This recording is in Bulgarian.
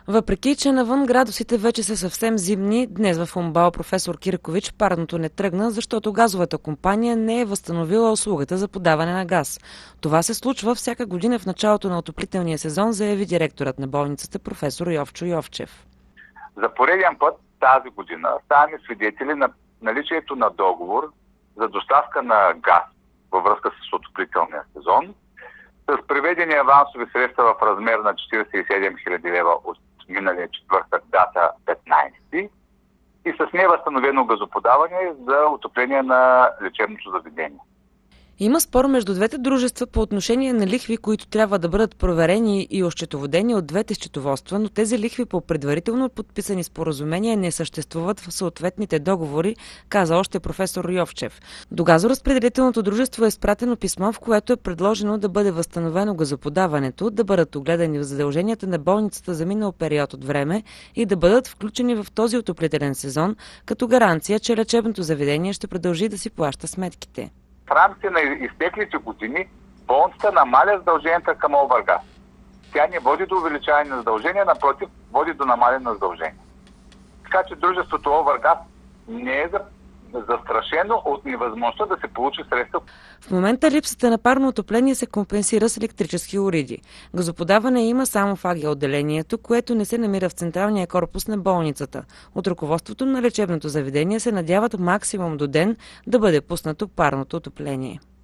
Въпреки че навън градусите вече са съвсем зимни, днес в УМБАЛ професор Киркович парното не тръгна, защото газовата компания не е възстановила услугата за подаване на газ. Това се случва всяка година в началото на отоплителния сезон, заяви директорът на болницата професор Йовчо Йовчев. За пореден път тази година ставаме свидетели на наличието на договор за доставка на газ във връзка с отоплителния сезон, с преведени авансови средства в размер на 47 000 лева от миналия четвъртък, дата 15, и с невъзстановено газоподаване за отопление на лечебното заведение. Има спор между двете дружества по отношение на лихви, които трябва да бъдат проверени и осчетоводени от двете счетоводства, но тези лихви по предварително подписани споразумения не съществуват в съответните договори, каза още професор Йовчев. До газоразпределителното дружество е изпратено писмо, в което е предложено да бъде възстановено газоподаването, да бъдат огледани в задълженията на болницата за минал период от време и да бъдат включени в този отоплителен сезон, като гаранция, че лечебното заведение ще продължи да си плаща сметките. В рамките на изтеклите години болницата намаля задълженията към Облгаз. Тя не води до увеличаване на задължения, напротив, води до намаляне на задължения. Така че дружеството Облгаз не е застрашено от невъзможността да се получи средства. В момента липсата на парно отопление се компенсира с електрически уреди. Газоподаване има само в АГ отделението, което не се намира в централния корпус на болницата. От ръководството на лечебното заведение се надяват максимум до ден да бъде пуснато парното отопление.